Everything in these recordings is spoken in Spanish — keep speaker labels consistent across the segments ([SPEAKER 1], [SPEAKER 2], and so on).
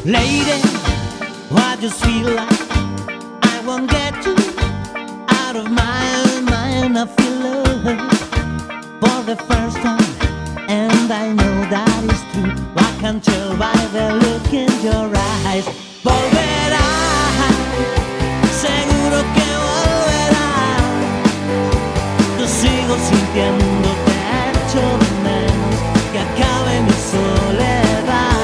[SPEAKER 1] Lady, I just feel like I won't get you out of my mind. I feel love for the first time, and I know that is true. I can tell by the look in your eyes. Volverás, seguro que volverás. Yo sigo sintiéndote, echo de menos que acabe mi soledad.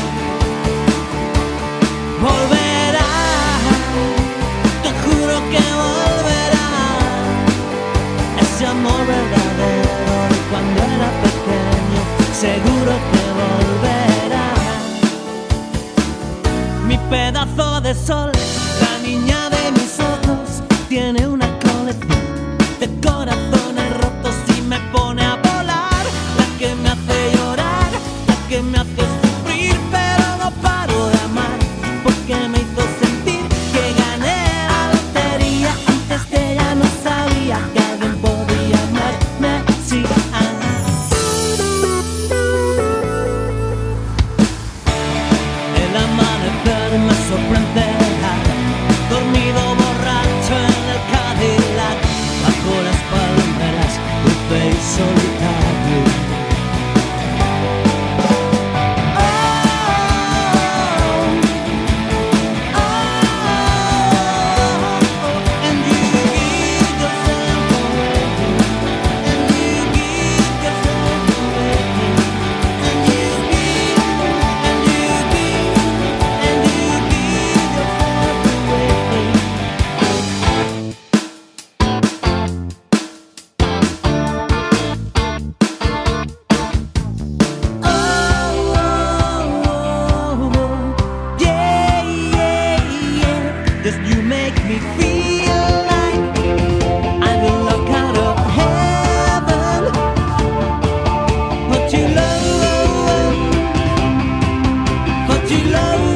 [SPEAKER 1] Volverás, te juro que volverás. Ese amor verdadero de cuando era pequeño, seguro que volverá. Mi pedazo de sol, la niña de mis ojos, tiene una colección de corazones rotos y me pone a volar. La que me hace llorar, la que me hace sufrir, pero no paro de amar, porque me hizo sentir que gané la lotería. Antes de ella no sabía que alguien podía amarme así. El amanecer me sorprenderá, dormido borracho en el Cadillac, bajo las palmeras, dulce y solitario. You make me feel like I will look out of heaven, but you love